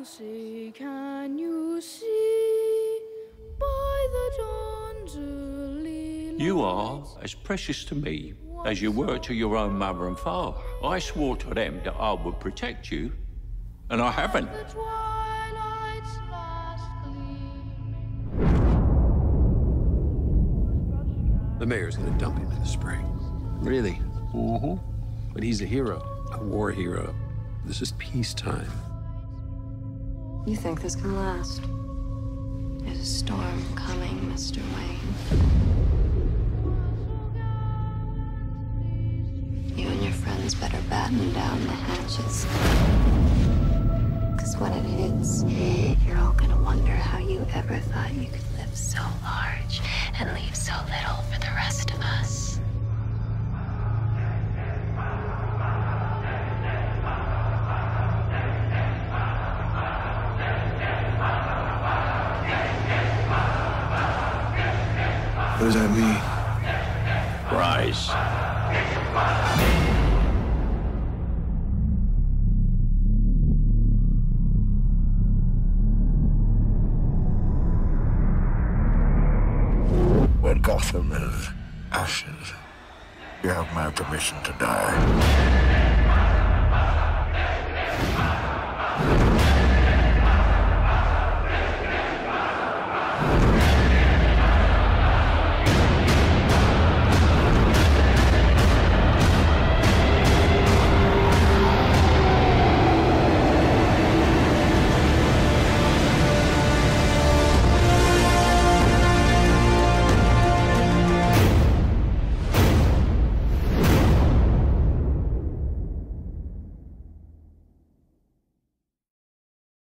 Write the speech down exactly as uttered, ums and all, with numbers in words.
you see, can you see by the dawn's early light? You are as precious to me as you were to your own mother and father. I swore to them that I would protect you, and I haven't. The twilight's last gleam. The mayor's gonna dump him in the spring. Really? Mm-hmm. But he's a hero. A war hero. This is peacetime. You think this can last? There's a storm coming, Mister Wayne. You and your friends better batten down the hatches. Because when it hits, you're all gonna wonder how you ever thought you could live so large and leave so little for the rest of us. What does that mean? Rise. When Gotham is ashes, you have my permission to die.